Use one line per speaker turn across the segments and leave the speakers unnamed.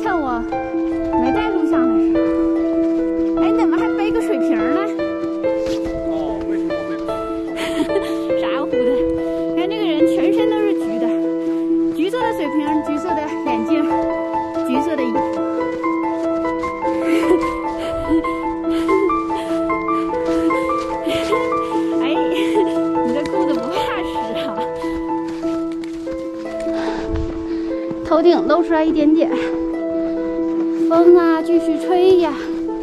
趁我没带录像的时候。哎，你怎么还背个水瓶呢？
哦，为什么我背个？
傻乎乎的。你看这个人全身都是橘的，橘色的水瓶，橘色的眼镜，橘色的衣服。哎，你这裤子不怕湿啊？头顶露出来一点点，风啊继续吹呀。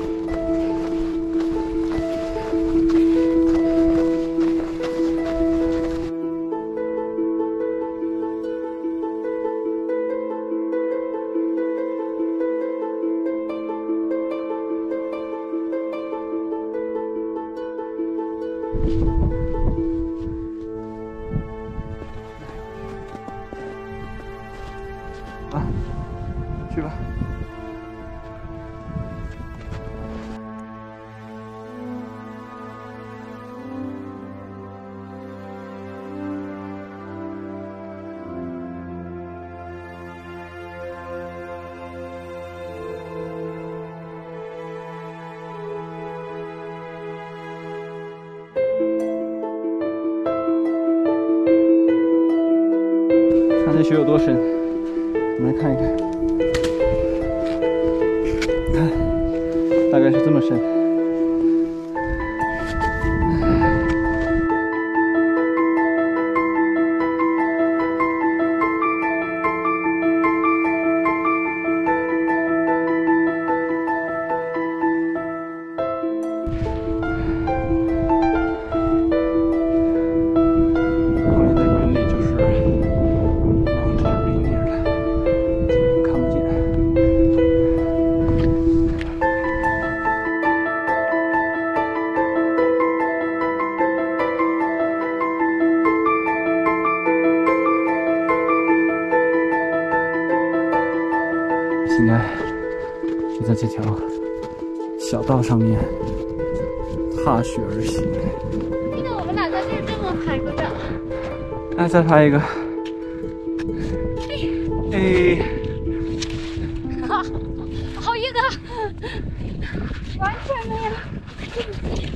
啊，去吧。看这雪有多深，我们来看一看。看，大概是这么深。后面的云里就是望着林里的，看不见。现在就在这条小道上面踏雪而行。
记得我们俩在这儿这么拍过照。
那再拍一个。哎，
好硬啊！完全没有。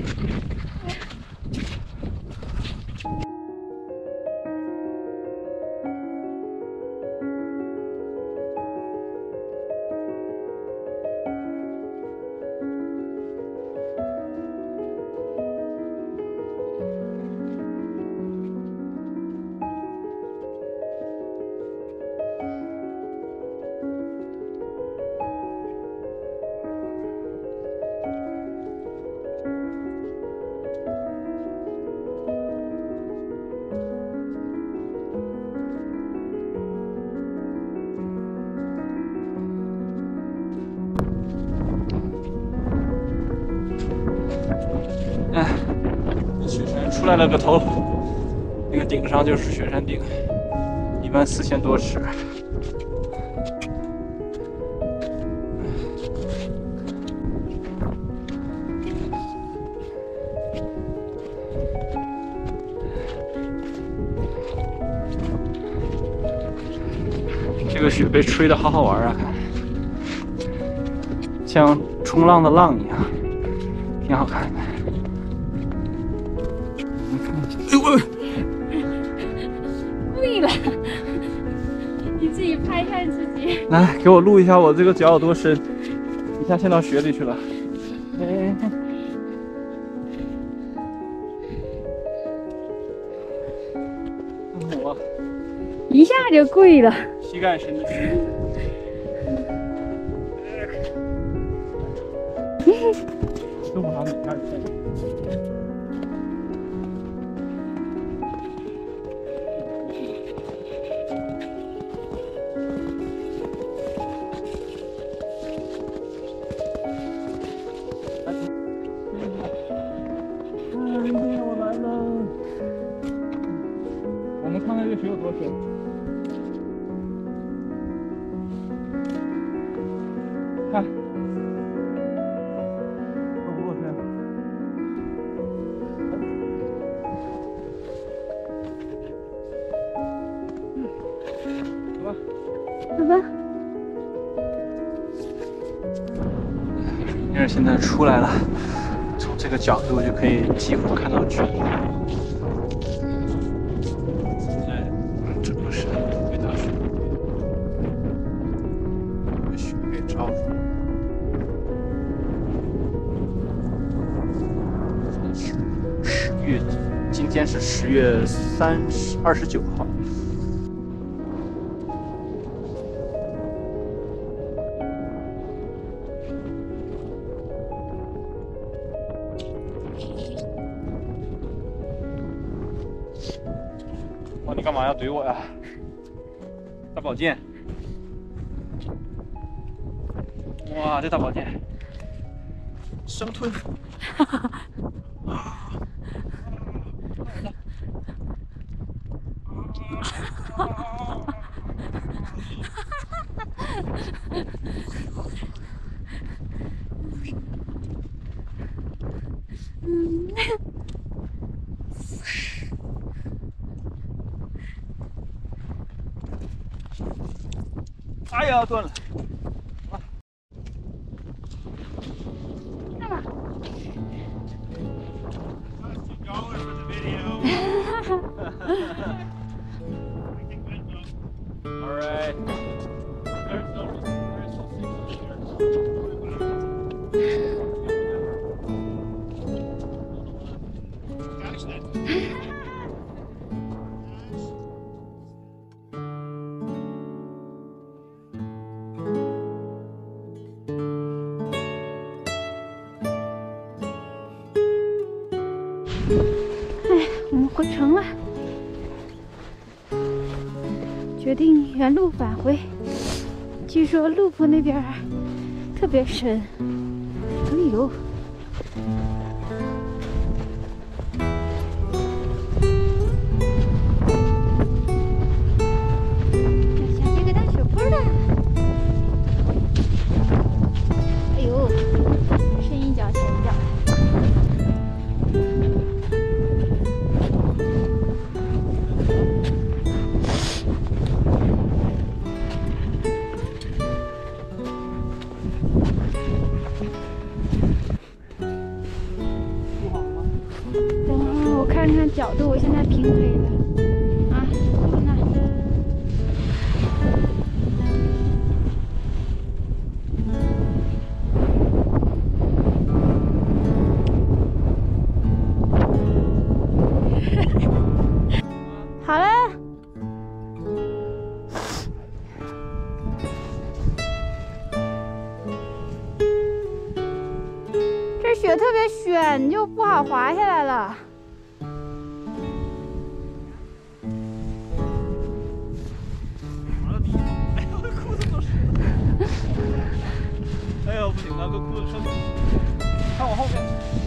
哎，雪山出来了个头，那个顶上就是雪山顶，14000多尺。这个雪被吹得好好玩啊，看，像冲浪的浪一样，挺好看的。哎呦！
跪了，你自己拍一下你自己。
来，给我录一下我这个脚有多深，一下陷到雪里去了。哎，我
一下就跪了。
膝盖深的雪。都不好，你开始陷。我来了。我们看看这雪有多深。看，有多深？走吧，
走吧。
因为现在出来了，从这个角度就可以几乎看到巨鹰。这不是北大雪，被雪给罩住了。10月，今天是10月29号。哇，你干嘛要怼我呀？大宝剑！哇，这大宝剑！生吞！哈哈哈！哎呀，断了！
干嘛？
All right.
我们回城了，决定原路返回。据说路坡那边特别深，哎呦！要下这个大雪坡了，哎呦，深一脚浅一脚。看看角度，我现在平黑了啊！路呢？好了，这雪特别悬，就不好滑下来了。
哎呦，不行了，给裤子撑！看我后面。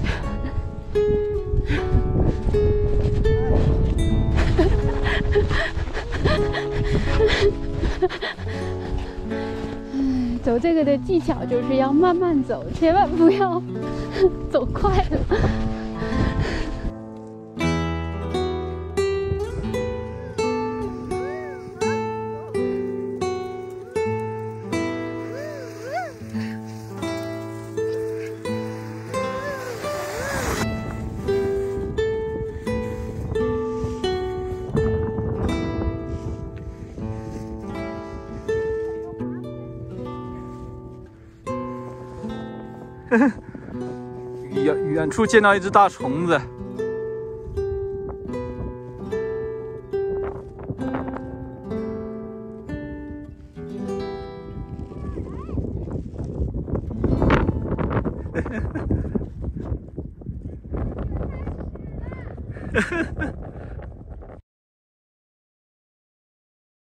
走这个的技巧就是要慢慢走，千万不要走快了。
远处见到一只大虫子，